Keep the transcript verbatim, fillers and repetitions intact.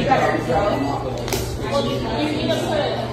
better, so. Well, you, you need to put